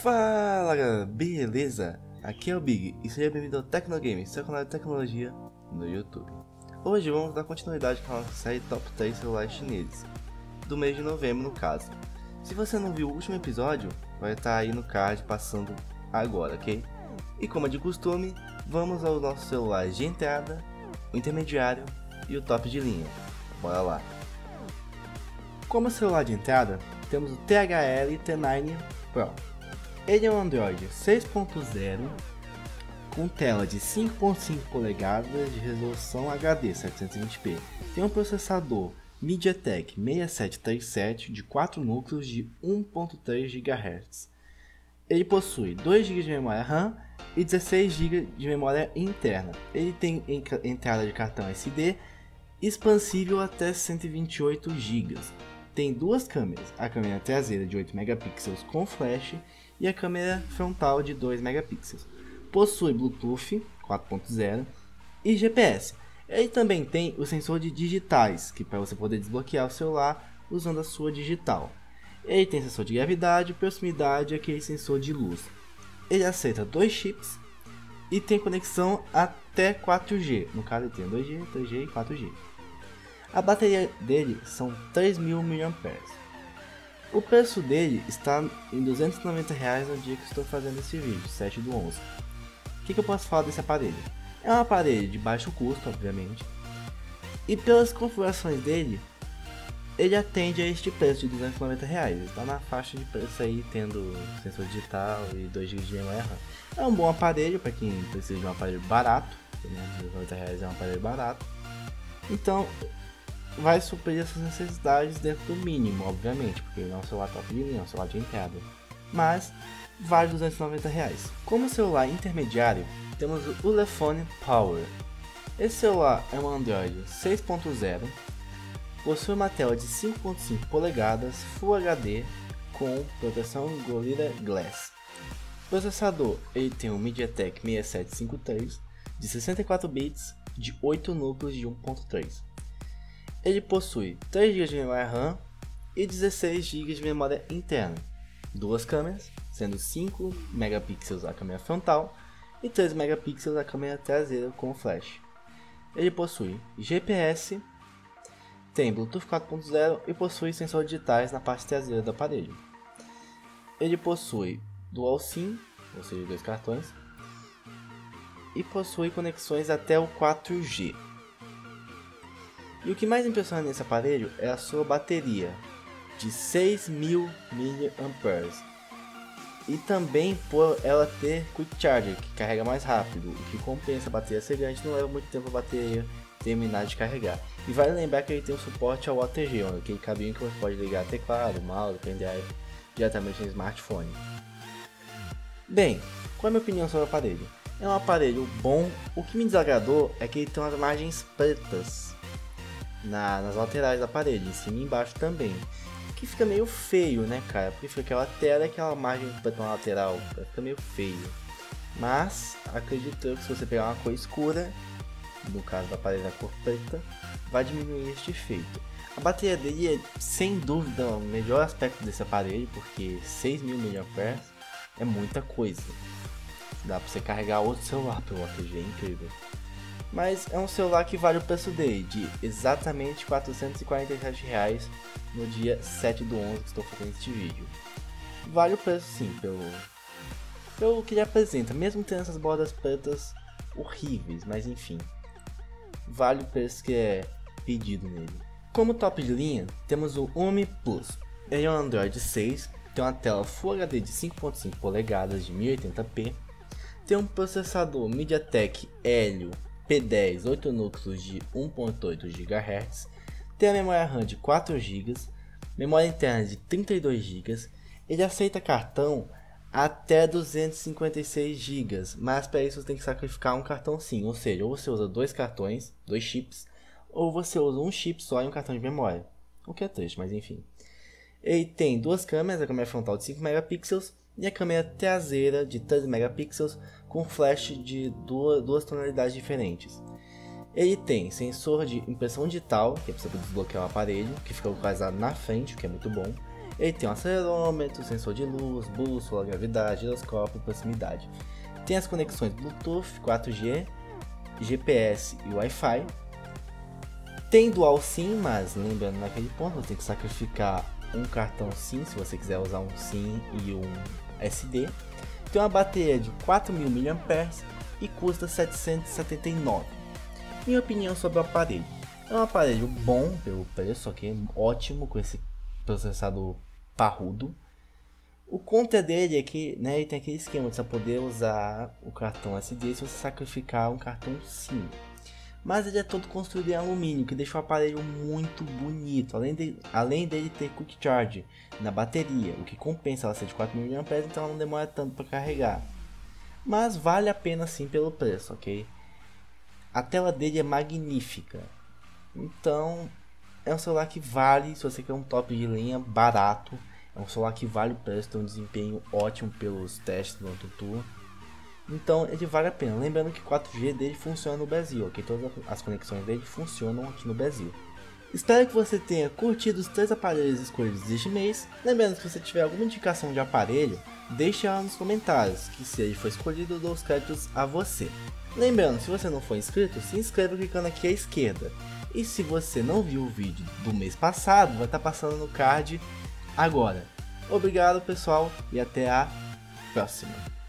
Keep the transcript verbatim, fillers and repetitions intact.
Fala galera, beleza? Aqui é o Big e seja bem-vindo ao Tecnogames, seu canal de tecnologia no YouTube. Hoje vamos dar continuidade com a nossa série Top três celulares chineses, do mês de novembro no caso. Se você não viu o último episódio, vai estar aí no card passando agora, ok? E como é de costume, vamos aos nossos celulares de entrada, o intermediário e o top de linha. Bora lá! Como celular de entrada, temos o T H L T nove Pro. Ele é um Android seis ponto zero com tela de cinco ponto cinco polegadas de resolução H D setecentos e vinte p. Tem um processador MediaTek seis sete três sete de quatro núcleos de um ponto três gigahertz. Ele possui dois gigas de memória RAM e dezesseis gigas de memória interna. Ele tem entrada de cartão S D expansível até cento e vinte e oito gigas. Tem duas câmeras, a câmera traseira de oito megapixels com flash e a câmera frontal de dois megapixels. Possui Bluetooth quatro ponto zero e G P S. Ele também tem o sensor de digitais, que para você poder desbloquear o celular usando a sua digital. Ele tem sensor de gravidade, proximidade e aquele sensor de luz. Ele aceita dois chips e tem conexão até quatro G. No caso ele tem dois G, três G e quatro G. A bateria dele são três mil miliampères-hora. O preço dele está em duzentos e noventa reais no dia que estou fazendo esse vídeo, sete do onze. O que, que eu posso falar desse aparelho? É um aparelho de baixo custo, obviamente. E pelas configurações dele, ele atende a este preço de duzentos e noventa reais. Está na faixa de preço aí, tendo sensor digital e dois gigas de memória RAM. É um bom aparelho para quem precisa de um aparelho barato. duzentos e noventa reais é um aparelho barato. Então, vai suprir essas necessidades dentro do mínimo, obviamente, porque não é um celular top de linha, é um celular de entrada. Mas vale duzentos e noventa reais. Como celular intermediário, temos o Ulefone Power. Esse celular é um Android seis ponto zero, possui uma tela de cinco ponto cinco polegadas Full H D com proteção Gorilla Glass. Processador, ele tem um MediaTek seis sete cinco três de sessenta e quatro bits de oito núcleos de um ponto três. Ele possui três gigas de memória RAM e dezesseis gigas de memória interna, duas câmeras, sendo cinco megapixels a câmera frontal e três megapixels a câmera traseira com flash. Ele possui G P S, tem Bluetooth quatro ponto zero e possui sensores digitais na parte traseira do aparelho. Ele possui Dual SIM, ou seja, dois cartões, e possui conexões até o quatro G. E o que mais impressiona nesse aparelho é a sua bateria, de seis mil miliampères-hora. E também por ela ter Quick Charger, que carrega mais rápido, o que compensa a bateria ser grande, não leva muito tempo a bateria terminar de carregar. E vale lembrar que ele tem o suporte ao O T G, aquele cabinho que você pode ligar teclado, mouse, pendrive, diretamente no smartphone. Bem, qual é a minha opinião sobre o aparelho? É um aparelho bom, o que me desagradou é que ele tem umas margens pretas Na, nas laterais da parede, em cima e embaixo também, que fica meio feio, né, cara? Porque fica aquela tela e aquela margem preta na lateral, fica meio feio. Mas acredito eu que se você pegar uma cor escura, no caso da parede da cor preta, vai diminuir este efeito. A bateria dele é sem dúvida o melhor aspecto desse aparelho, porque seis mil miliampères-hora é muita coisa. Dá pra você carregar outro celular pelo O T G, é incrível. Mas é um celular que vale o preço dele, de exatamente quatrocentos e quarenta e sete reais no dia sete do onze que estou fazendo este vídeo. Vale o preço sim, pelo, pelo que ele apresenta, mesmo tendo essas bordas pretas horríveis, mas enfim. Vale o preço que é pedido nele. Como top de linha, temos o Umi Plus. Ele é um Android seis, tem uma tela Full H D de cinco ponto cinco polegadas de mil e oitenta p, tem um processador MediaTek Helio P dez, oito núcleos de um ponto oito gigahertz, tem a memória RAM de quatro gigas, memória interna de trinta e dois gigas, ele aceita cartão até duzentos e cinquenta e seis gigas, mas para isso você tem que sacrificar um cartão SIM, ou seja, ou você usa dois cartões, dois chips, ou você usa um chip só e um cartão de memória, o que é triste, mas enfim. Ele tem duas câmeras, a câmera frontal de cinco megapixels e a câmera traseira de três megapixels com flash de duas, duas tonalidades diferentes. Ele tem sensor de impressão digital, que é para você desbloquear o aparelho, que fica localizado na frente, o que é muito bom. Ele tem um acelerômetro, sensor de luz, bússola, gravidade, giroscópio e proximidade. Tem as conexões Bluetooth, quatro G, G P S e Wi-Fi. Tem Dual SIM, mas lembrando naquele ponto, você tem que sacrificar um cartão SIM se você quiser usar um SIM e um S D. Tem uma bateria de quatro mil miliampères-hora e custa setecentos e setenta e nove reais. Minha opinião sobre o aparelho: é um aparelho bom pelo preço, ok? Ótimo, com esse processador parrudo. O contra dele é que, né, ele tem aquele esquema de você poder usar o cartão S D se você sacrificar um cartão SIM. Mas ele é todo construído em alumínio, que deixa o aparelho muito bonito, além, de, além dele ter Quick Charge na bateria, o que compensa ela ser de quatro mil miliampères-hora, então ela não demora tanto para carregar. Mas vale a pena sim pelo preço, ok? A tela dele é magnífica, então é um celular que vale, se você quer um top de linha, barato. É um celular que vale o preço, tem um desempenho ótimo pelos testes do AnTuTu. Então ele vale a pena. Lembrando que quatro G dele funciona no Brasil, ok? Todas as conexões dele funcionam aqui no Brasil. Espero que você tenha curtido os três aparelhos escolhidos deste mês. Lembrando que se você tiver alguma indicação de aparelho, deixe ela nos comentários, que se ele for escolhido eu dou os créditos a você. Lembrando, se você não for inscrito, se inscreva clicando aqui à esquerda. E se você não viu o vídeo do mês passado, vai estar passando no card agora. Obrigado pessoal e até a próxima.